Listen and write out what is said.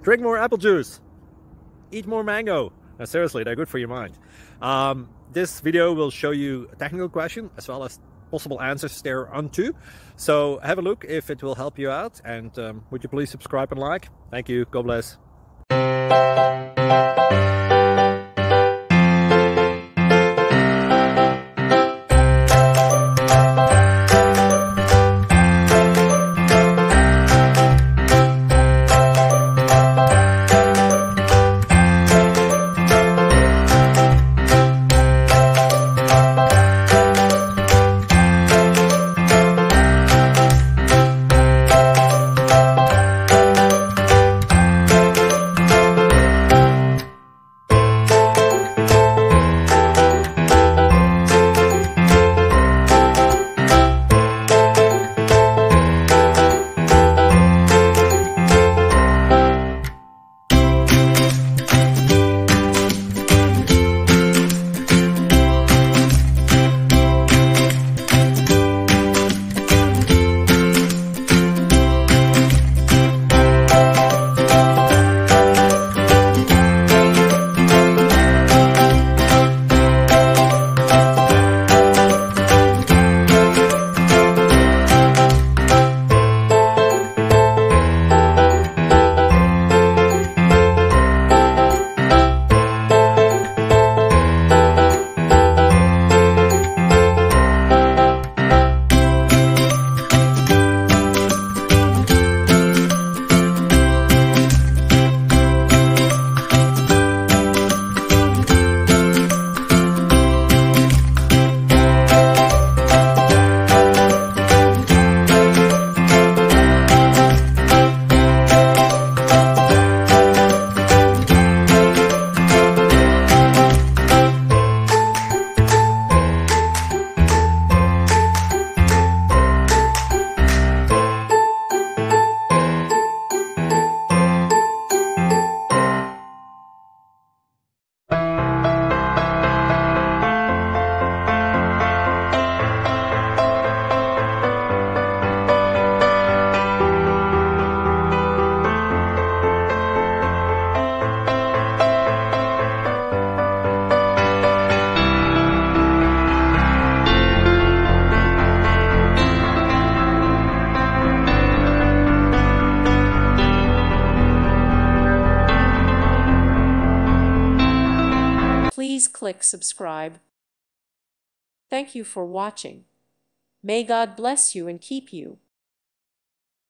Drink more apple juice. Eat more mango. Seriously, they're good for your mind. This video will show you a technical question as well as possible answers thereunto. So have a look if it will help you out, and would you please subscribe and like? Thank you. God bless. Please click subscribe. Thank you for watching. May God bless you and keep you.